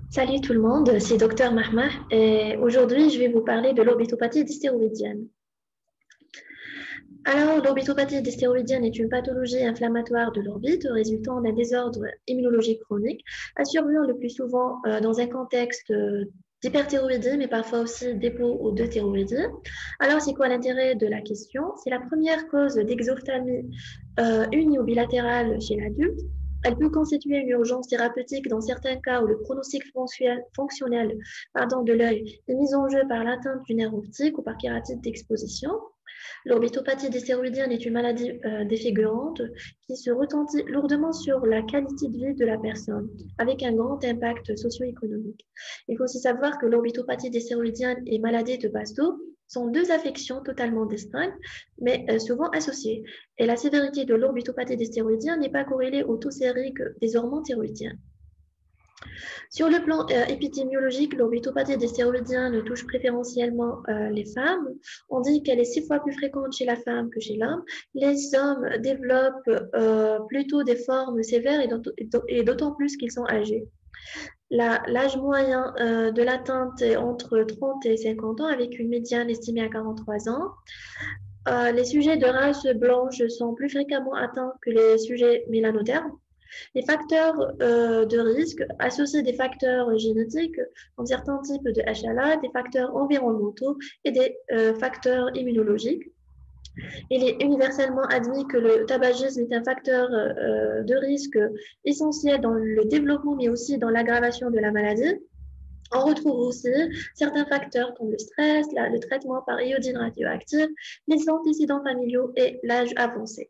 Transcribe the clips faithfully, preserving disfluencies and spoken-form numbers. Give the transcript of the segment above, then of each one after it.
Salut tout le monde, c'est Docteur Mahma et aujourd'hui je vais vous parler de l'orbitopathie dystéroïdienne. Alors, l'orbitopathie dystéroïdienne est une pathologie inflammatoire de l'orbite résultant d'un désordre immunologique chronique, elle survient le plus souvent euh, dans un contexte euh, d'hyperthyroïdie, mais parfois aussi d'hypo ou de thyroïdie. Alors, c'est quoi l'intérêt de la question? C'est la première cause d'exophtalmie euh, uni ou bilatérale chez l'adulte. Elle peut constituer une urgence thérapeutique dans certains cas où le pronostic fonctionnel, fonctionnel pardon, de l'œil est mis en jeu par l'atteinte du nerf optique ou par kératite d'exposition. L'orbitopathie dystéroïdienne est une maladie euh, défigurante qui se retentit lourdement sur la qualité de vie de la personne, avec un grand impact socio-économique. Il faut aussi savoir que l'orbitopathie dystéroïdienne et maladie de Basedow sont deux affections totalement distinctes, mais euh, souvent associées. Et la sévérité de l'orbitopathie dystéroïdienne n'est pas corrélée au taux sérique des hormones thyroïdiennes. Sur le plan euh, épidémiologique, l'orbitopathie des stéroïdiens touche préférentiellement euh, les femmes. On dit qu'elle est six fois plus fréquente chez la femme que chez l'homme. Les hommes développent euh, plutôt des formes sévères et d'autant plus qu'ils sont âgés. L'âge moyen euh, de l'atteinte est entre trente et cinquante ans, avec une médiane estimée à quarante-trois ans. Euh, les sujets de race blanche sont plus fréquemment atteints que les sujets mélanodermes. Les facteurs euh, de risque associent des facteurs génétiques, comme certains types de H L A, des facteurs environnementaux et des euh, facteurs immunologiques. Il est universellement admis que le tabagisme est un facteur euh, de risque essentiel dans le développement, mais aussi dans l'aggravation de la maladie. On retrouve aussi certains facteurs comme le stress, la, le traitement par iodine radioactive, les antécédents familiaux et l'âge avancé.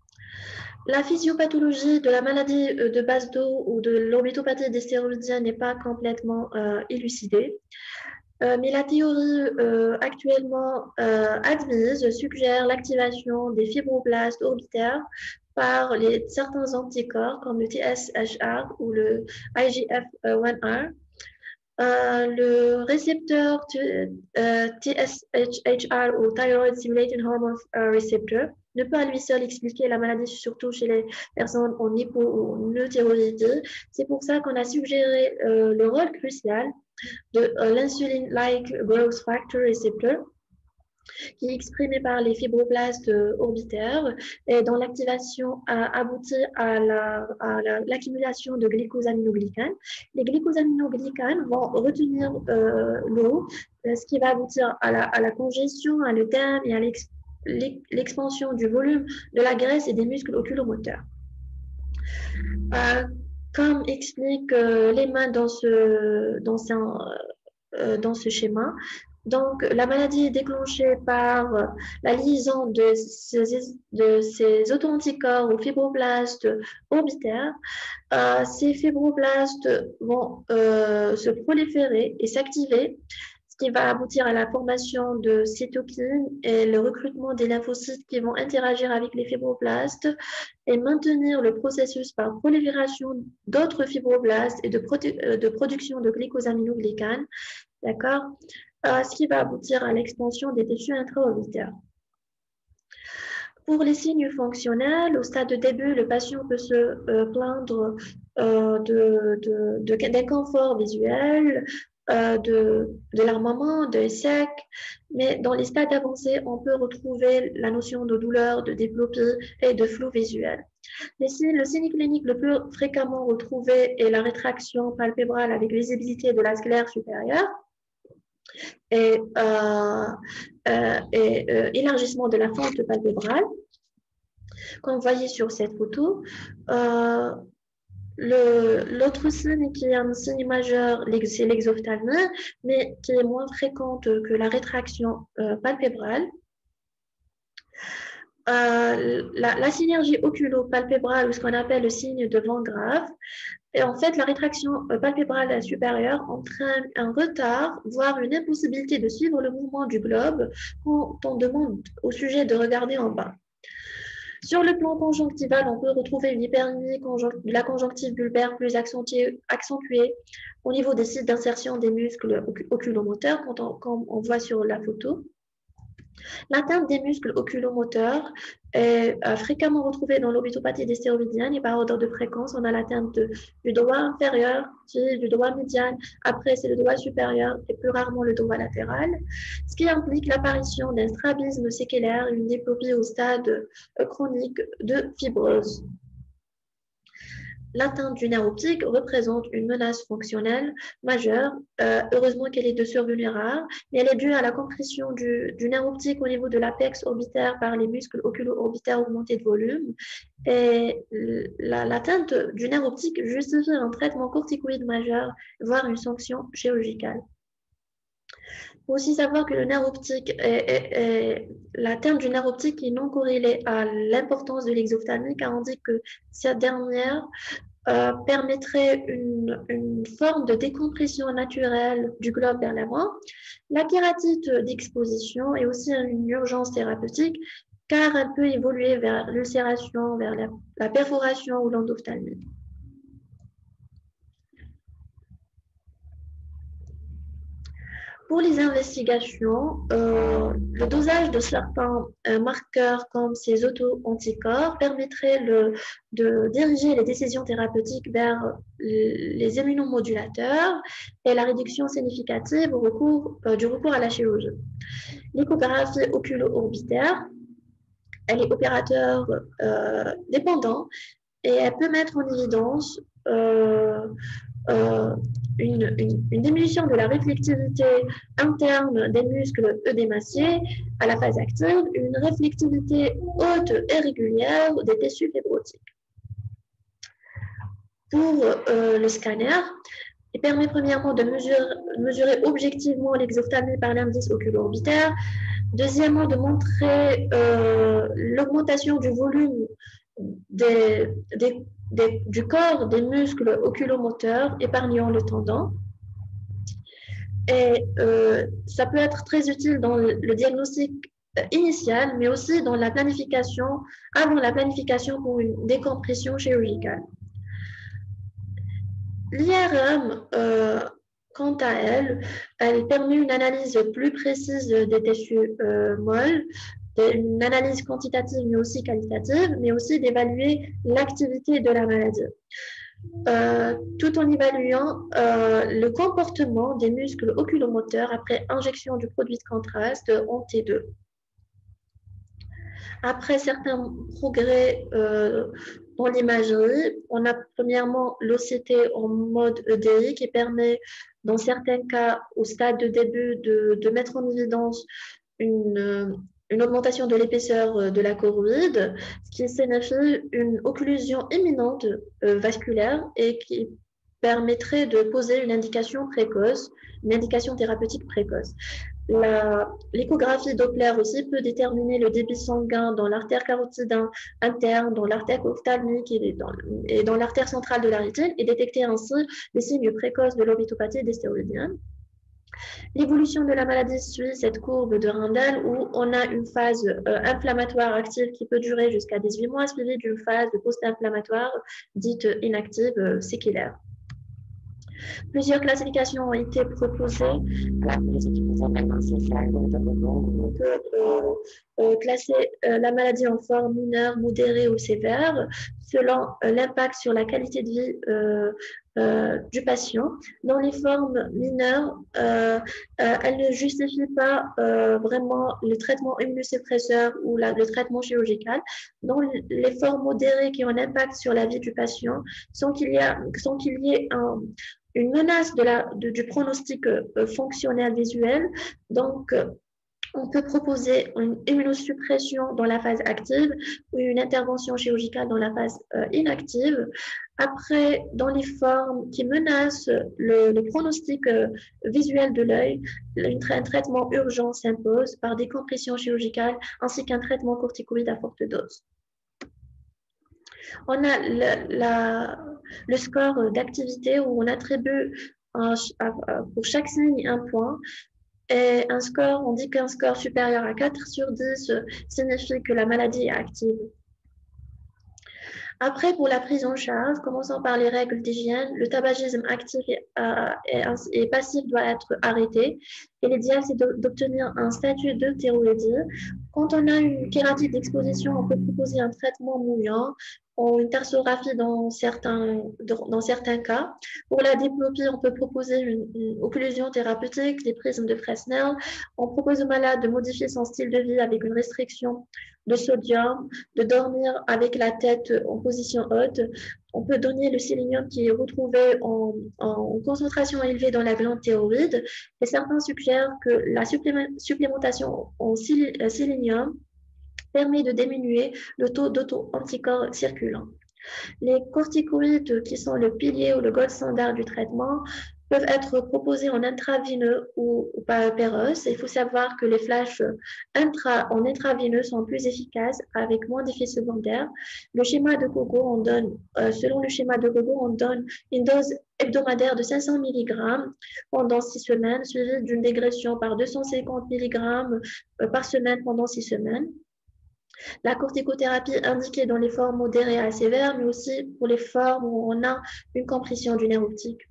La physiopathologie de la maladie de Basedow ou de l'orbitopathie dystéroïdienne n'est pas complètement euh, élucidée, euh, mais la théorie euh, actuellement euh, admise suggère l'activation des fibroblastes orbitaires par les, certains anticorps comme le T S H R ou le I G F un R. Euh, le récepteur euh, T S H R ou Thyroid Stimulating Hormone Receptor ne peut à lui seul expliquer la maladie, surtout chez les personnes en hypo ou neuthyroïdie. C'est pour ça qu'on a suggéré euh, le rôle crucial de euh, l'insuline-like growth factor receptor, qui est exprimé par les fibroblastes orbitaires et dont l'activation a abouti à l'accumulation la, à la, de glycosaminoglycanes. Les glycosaminoglycanes vont retenir euh, l'eau, ce qui va aboutir à la, à la congestion, à l'œdème et à l'expansion du volume de la graisse et des muscles oculomoteurs. Euh, comme explique euh, les mains dans ce, dans, ce, euh, dans ce schéma, donc, la maladie est déclenchée par la liaison de ces, de ces auto-anticorps aux fibroblastes orbitaires. Euh, ces fibroblastes vont euh, se proliférer et s'activer, ce qui va aboutir à la formation de cytokines et le recrutement des lymphocytes qui vont interagir avec les fibroblastes et maintenir le processus par prolifération d'autres fibroblastes et de, produ de production de glycosaminoglycanes. D'accord? Euh, ce qui va aboutir à l'expansion des tissus intra-orbitaires. Pour les signes fonctionnels, au stade de début, le patient peut se euh, plaindre euh, d'inconfort visuel, euh, de, de l'armement, de sec, mais dans les stades avancés, on peut retrouver la notion de douleur, de diplopie et de flou visuel. Les signes, le signe clinique le plus fréquemment retrouvé est la rétraction palpébrale avec visibilité de la sclère supérieure, et, euh, euh, et euh, élargissement de la fente palpébrale. Comme vous voyez sur cette photo, euh, l'autre signe qui est un signe majeur, c'est l'exophtalmie, mais qui est moins fréquente que la rétraction euh, palpébrale. Euh, la, la synergie oculo-palpébrale, ou ce qu'on appelle le signe de Van Graff, et en fait, la rétraction palpébrale supérieure entraîne un retard, voire une impossibilité de suivre le mouvement du globe quand on demande au sujet de regarder en bas. Sur le plan conjonctival, on peut retrouver une hypermie de la conjonctive bulbaire plus accentuée, accentuée au niveau des sites d'insertion des muscles oculomoteurs, quand on, comme on voit sur la photo. L'atteinte des muscles oculomoteurs est euh, fréquemment retrouvée dans l'orbitopathie des stéroïdiennes et par ordre de fréquence, on a l'atteinte du doigt inférieur, puis du doigt médial, après c'est le doigt supérieur et plus rarement le doigt latéral, ce qui implique l'apparition d'un strabisme séquelaire, une diplopie au stade euh, chronique de fibrose. L'atteinte du nerf optique représente une menace fonctionnelle majeure. Euh, heureusement qu'elle est de survenue rare, mais elle est due à la compression du, du nerf optique au niveau de l'apex orbitaire par les muscles oculo-orbitaires augmentés de volume. Et l'atteinte la, du nerf optique justifie un traitement corticoïde majeur, voire une sanction chirurgicale. Il faut aussi savoir que le nerf optique l'atteinte du nerf optique est non corrélée à l'importance de l'exophtalmie, car on dit que cette dernière euh, permettrait une, une forme de décompression naturelle du globe vers l'avant. La kératite d'exposition est aussi une urgence thérapeutique, car elle peut évoluer vers l'ulcération, vers la, la perforation ou l'endophtalmie. Pour les investigations, euh, le dosage de certains euh, marqueurs comme ces auto-anticorps permettrait le, de diriger les décisions thérapeutiques vers les immunomodulateurs et la réduction significative au recours, euh, du recours à la chirurgie. L'échographie oculo-orbitaire, elle est opérateur euh, dépendant et elle peut mettre en évidence euh, euh, une, une, une diminution de la réflectivité interne des muscles œdémaciés à la phase active, une réflectivité haute et régulière des tissus fibrotiques. Pour euh, le scanner, il permet premièrement de mesurer, mesurer objectivement l'exophtalmie par l'indice oculo-orbitaire, deuxièmement de montrer euh, l'augmentation du volume des, des, des, du corps des muscles oculomoteurs épargnant le tendon. Et euh, ça peut être très utile dans le, le diagnostic initial, mais aussi dans la planification, avant la planification pour une décompression chirurgicale. L'I R M, euh, quant à elle, elle permet une analyse plus précise des tissus euh, molles, une analyse quantitative mais aussi qualitative, mais aussi d'évaluer l'activité de la maladie. Euh, tout en évaluant euh, le comportement des muscles oculomoteurs après injection du produit de contraste en T deux. Après certains progrès euh, dans l'imagerie, on a premièrement l'O C T en mode E D I qui permet, dans certains cas, au stade de début, de, de mettre en évidence une, une augmentation de l'épaisseur de la choroïde, ce qui signifie une occlusion imminente euh, vasculaire et qui permettrait de poser une indication précoce, une indication thérapeutique précoce. L'échographie Doppler aussi peut déterminer le débit sanguin dans l'artère carotide interne, dans l'artère ophtalmique et dans, et dans l'artère centrale de la rétine et détecter ainsi les signes précoces de l'orbitopathie des stéroïdiennes. L'évolution de la maladie suit cette courbe de Rindel où on a une phase euh, inflammatoire active qui peut durer jusqu'à dix-huit mois, suivie d'une phase post-inflammatoire dite inactive euh, séquelaire. Plusieurs classifications ont été proposées. On peut euh, euh, classer euh, la maladie en forme mineure, modérée ou sévère selon euh, l'impact sur la qualité de vie euh, euh, du patient. Dans les formes mineures, euh, euh, elles ne justifient pas euh, vraiment le traitement immunosuppresseur ou la, le traitement chirurgical. Dans les formes modérées qui ont un impact sur la vie du patient, sans qu'il y, qu y ait un une menace de la, de, du pronostic euh, fonctionnel visuel. Donc, euh, on peut proposer une immunosuppression dans la phase active ou une intervention chirurgicale dans la phase euh, inactive. Après, dans les formes qui menacent le, le pronostic euh, visuel de l'œil, un traitement urgent s'impose par des compressions chirurgicales ainsi qu'un traitement corticoïde à forte dose. On a le, la, le score d'activité où on attribue un, pour chaque signe un point. Et un score, on dit qu'un score supérieur à quatre sur dix signifie que la maladie est active. Après, pour la prise en charge, commençons par les règles d'hygiène. Le tabagisme actif et, euh, et, et passif doit être arrêté. Et l'idéal, c'est d'obtenir un statut de thyroïdie. Quand on a une kératite d'exposition, on peut proposer un traitement mouillant ou une tarsographie dans certains, dans certains cas. Pour la diplopie, on peut proposer une, une occlusion thérapeutique, des prismes de Fresnel. On propose au malade de modifier son style de vie avec une restriction de sodium, de dormir avec la tête en position haute. On peut donner le sélénium qui est retrouvé en, en concentration élevée dans la glande thyroïde. Et certains suggèrent que la supplémentation en sélénium permet de diminuer le taux d'auto-anticorps circulant. Les corticoïdes, qui sont le pilier ou le gold standard du traitement, peuvent être proposés en intraveineux ou, ou par péros. Il faut savoir que les flashs intra, en intraveineux sont plus efficaces avec moins d'effets secondaires. Le schéma de Kogo, on donne, euh, selon le schéma de Kogo, on donne une dose hebdomadaire de cinq cents milligrammes pendant six semaines, suivie d'une dégression par deux cent cinquante milligrammes par semaine pendant six semaines. La corticothérapie indiquée dans les formes modérées à sévères, mais aussi pour les formes où on a une compression du nerf optique.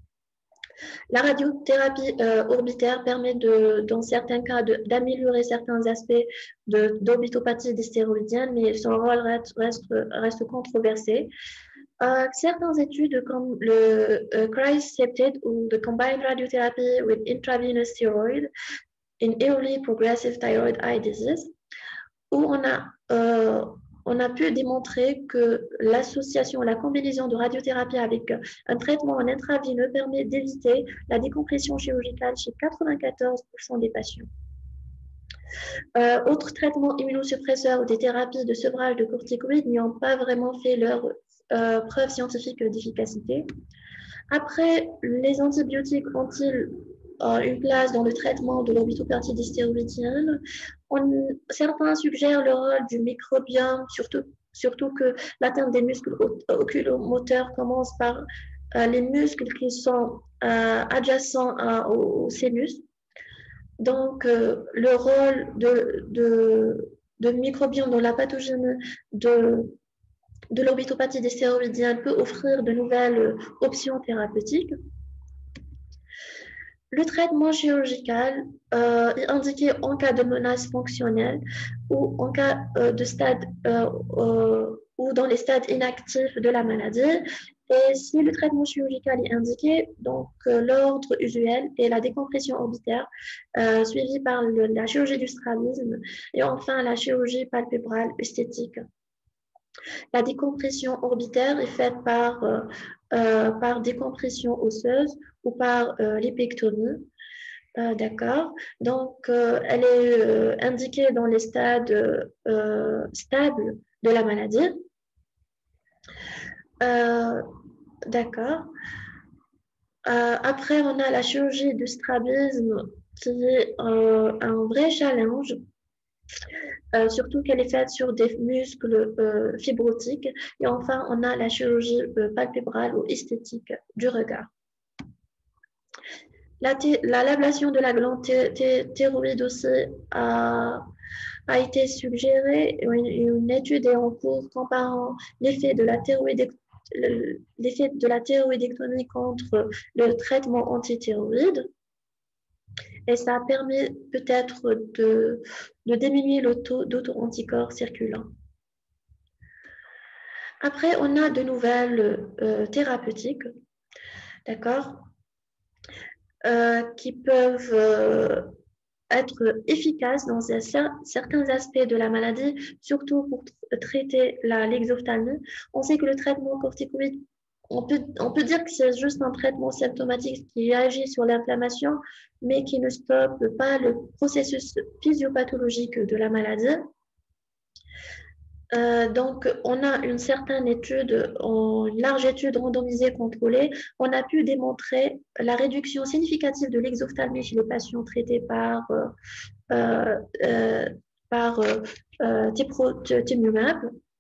La radiothérapie euh, orbitaire permet, de, dans certains cas, d'améliorer certains aspects d'orbitopathie dystéroïdienne, mais son rôle reste, reste, reste controversé. Euh, certaines études comme le uh, CRISP ou the Combined Radiotherapy with Intravenous Steroid in Early Progressive Thyroid Eye Disease, où on a, euh, on a pu démontrer que l'association, la combinaison de radiothérapie avec un traitement en intraveineux permet d'éviter la décompression chirurgicale chez quatre-vingt-quatorze pour cent des patients. Euh, autres traitements immunosuppresseurs ou des thérapies de sevrage de corticoïdes n'y ont pas vraiment fait leur euh, preuve scientifique d'efficacité. Après, les antibiotiques ont-ils euh, une place dans le traitement de l'orbitopathie dystéroïdienne? On, certains suggèrent le rôle du microbiome, surtout, surtout que l'atteinte des muscles oculomoteurs commence par euh, les muscles qui sont euh, adjacents à, au, au sinus. Donc, euh, le rôle de, de, de microbiome dans la pathogène de de l'orbitopathie dystéroïdienne peut offrir de nouvelles options thérapeutiques. Le traitement chirurgical euh, est indiqué en cas de menace fonctionnelle ou en cas euh, de stade euh, euh, ou dans les stades inactifs de la maladie. Et si le traitement chirurgical est indiqué, donc euh, l'ordre usuel est la décompression orbitaire, euh, suivie par le, la chirurgie du strabisme et enfin la chirurgie palpébrale esthétique. La décompression orbitaire est faite par, euh, euh, par décompression osseuse ou par euh, l'épectomie. Euh, D'accord. Donc, euh, elle est euh, indiquée dans les stades euh, stables de la maladie. Euh, D'accord. Euh, après, on a la chirurgie du strabisme qui est euh, un vrai challenge. Euh, surtout qu'elle est faite sur des muscles euh, fibrotiques. Et enfin, on a la chirurgie euh, palpébrale ou esthétique du regard. L'ablation de la glande thyroïde aussi a, a été suggérée. Une, une étude est en cours comparant l'effet de la l'effet de la thyroïdectomie contre le traitement antithyroïde. Et ça permet peut-être de, de diminuer le taux d'auto-anticorps circulant. Après, on a de nouvelles euh, thérapeutiques, d'accord, euh, qui peuvent euh, être efficaces dans certains aspects de la maladie, surtout pour traiter l'exophthalmie. On sait que le traitement corticoïde, on peut, on peut dire que c'est juste un traitement symptomatique qui agit sur l'inflammation, mais qui ne stoppe pas le processus physiopathologique de la maladie. Euh, donc, on a une certaine étude, une large étude randomisée contrôlée. On a pu démontrer la réduction significative de l'exophthalmie chez les patients traités par, euh, euh, par euh, teprotumumab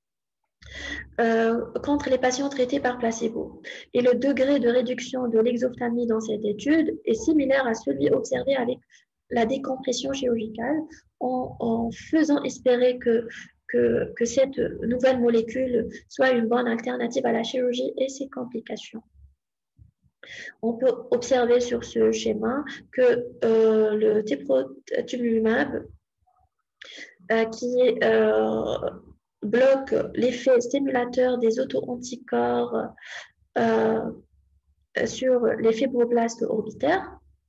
euh, contre les patients traités par placebo. Et le degré de réduction de l'exophthalmie dans cette étude est similaire à celui observé avec la décompression chirurgicale, en, en faisant espérer que que, que cette nouvelle molécule soit une bonne alternative à la chirurgie et ses complications. On peut observer sur ce schéma que euh, le teprotumumab, euh, qui euh, bloque l'effet stimulateur des auto-anticorps euh, sur les fibroblastes orbitaires.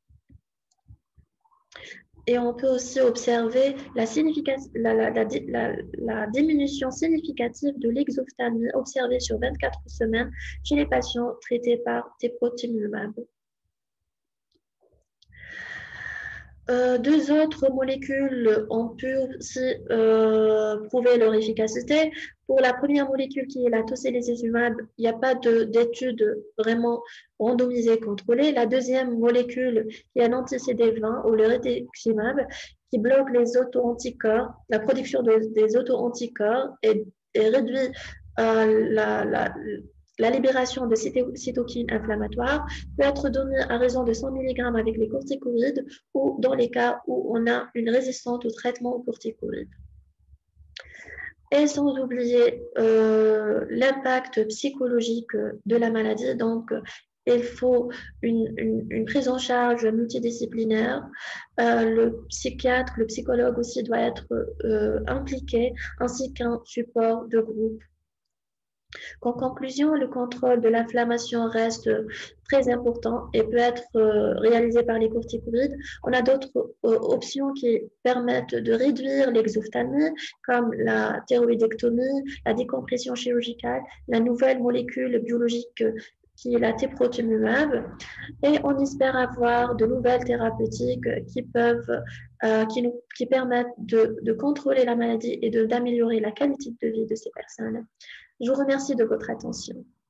Et on peut aussi observer la, la, la, la, la diminution significative de l'exophtalmie observée sur vingt-quatre semaines chez les patients traités par teprotumumab. Euh, deux autres molécules ont pu aussi euh, prouver leur efficacité. Pour la première molécule qui est la tocilizumab, il n'y a pas d'études vraiment randomisées contrôlées. La deuxième molécule qui est l'anti-C D vingt ou le rituximab, qui bloque les auto-anticorps, la production de, des auto-anticorps et, et réduit euh, la, la La libération de cytokines inflammatoires peut être donnée à raison de cent milligrammes avec les corticoïdes ou dans les cas où on a une résistance au traitement aux corticoïdes. Et sans oublier euh, l'impact psychologique de la maladie. Donc, il faut une, une, une prise en charge multidisciplinaire. Euh, le psychiatre, le psychologue aussi doit être euh, impliqué, ainsi qu'un support de groupe. En conclusion, le contrôle de l'inflammation reste très important et peut être réalisé par les corticoïdes. On a d'autres options qui permettent de réduire l'exophtalmie, comme la thyroïdectomie, la décompression chirurgicale, la nouvelle molécule biologique qui est la teprotumumab, et on espère avoir de nouvelles thérapeutiques qui peuvent, euh, qui, nous, qui permettent de, de contrôler la maladie et d'améliorer la qualité de vie de ces personnes. Je vous remercie de votre attention.